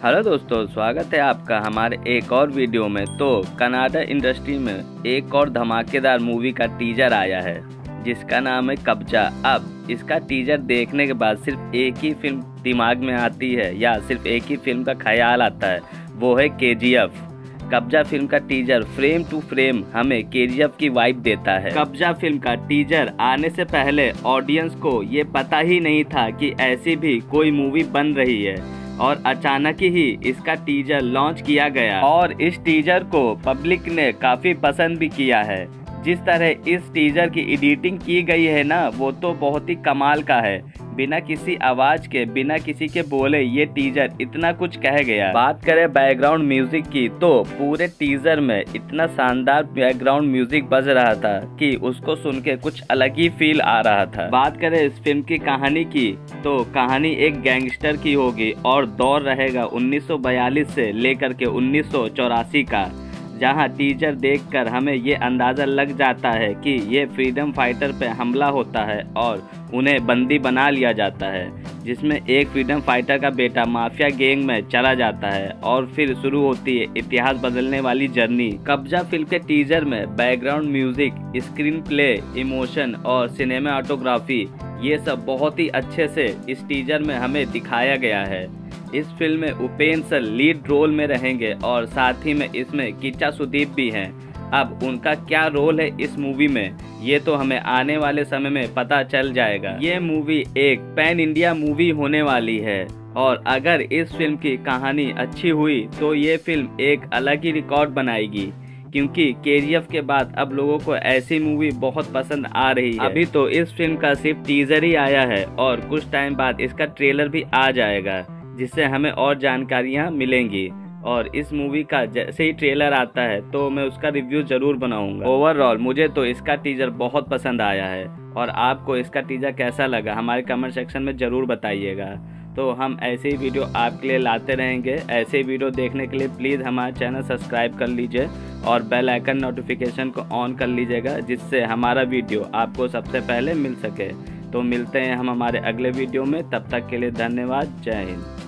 Hello दोस्तों, स्वागत है आपका हमारे एक और वीडियो में। तो कन्नड़ इंडस्ट्री में एक और धमाकेदार मूवी का टीजर आया है जिसका नाम है कब्जा। अब इसका टीजर देखने के बाद सिर्फ एक ही फिल्म दिमाग में आती है या सिर्फ एक ही फिल्म का ख्याल आता है, वो है KGF। कब्जा फिल्म का टीजर फ्रेम टू फ्रेम हमें KGF की वाइब देता है। कब्जा फिल्म का टीजर आने से पहले ऑडियंस को ये पता ही नहीं था कि ऐसी भी कोई मूवी बन रही है और अचानक ही इसका टीजर लॉन्च किया गया और इस टीजर को पब्लिक ने काफ़ी पसंद भी किया है। जिस तरह इस टीजर की एडिटिंग की गई है ना, वो तो बहुत ही कमाल का है। बिना किसी आवाज़ के, बिना किसी के बोले ये टीजर इतना कुछ कह गया। बात करें बैकग्राउंड म्यूजिक की, तो पूरे टीजर में इतना शानदार बैकग्राउंड म्यूजिक बज रहा था कि उसको सुन के कुछ अलग ही फील आ रहा था। बात करें इस फिल्म की कहानी की, तो कहानी एक गैंगस्टर की होगी और दौर रहेगा 1942 से लेकर के 1984 का, जहां टीजर देखकर हमें ये अंदाज़ा लग जाता है कि ये फ्रीडम फाइटर पे हमला होता है और उन्हें बंदी बना लिया जाता है, जिसमें एक फ्रीडम फाइटर का बेटा माफिया गैंग में चला जाता है और फिर शुरू होती है इतिहास बदलने वाली जर्नी। कब्जा फिल्म के टीजर में background music, screenplay, emotion और सिनेमाटोग्राफी, ये सब बहुत ही अच्छे से इस टीजर में हमें दिखाया गया है। इस फिल्म में उपेंद्र सर लीड रोल में रहेंगे और साथ ही में इसमें किच्चा सुदीप भी हैं। अब उनका क्या रोल है इस मूवी में, ये तो हमें आने वाले समय में पता चल जाएगा। ये मूवी एक पैन इंडिया मूवी होने वाली है और अगर इस फिल्म की कहानी अच्छी हुई तो ये फिल्म एक अलग ही रिकॉर्ड बनाएगी, क्योंकि KGF के बाद अब लोगों को ऐसी मूवी बहुत पसंद आ रही है। अभी तो इस फिल्म का सिर्फ टीजर ही आया है और कुछ टाइम बाद इसका ट्रेलर भी आ जाएगा, जिससे हमें और जानकारियाँ मिलेंगी। और इस मूवी का जैसे ही ट्रेलर आता है तो मैं उसका रिव्यू ज़रूर बनाऊंगा। ओवरऑल मुझे तो इसका टीजर बहुत पसंद आया है और आपको इसका टीजर कैसा लगा हमारे कमेंट सेक्शन में ज़रूर बताइएगा। तो हम ऐसे ही वीडियो आपके लिए लाते रहेंगे। ऐसे ही वीडियो देखने के लिए प्लीज़ हमारा चैनल सब्सक्राइब कर लीजिए और बेल आइकन नोटिफिकेशन को ऑन कर लीजिएगा, जिससे हमारा वीडियो आपको सबसे पहले मिल सके। तो मिलते हैं हम हमारे अगले वीडियो में, तब तक के लिए धन्यवाद। जय हिंद।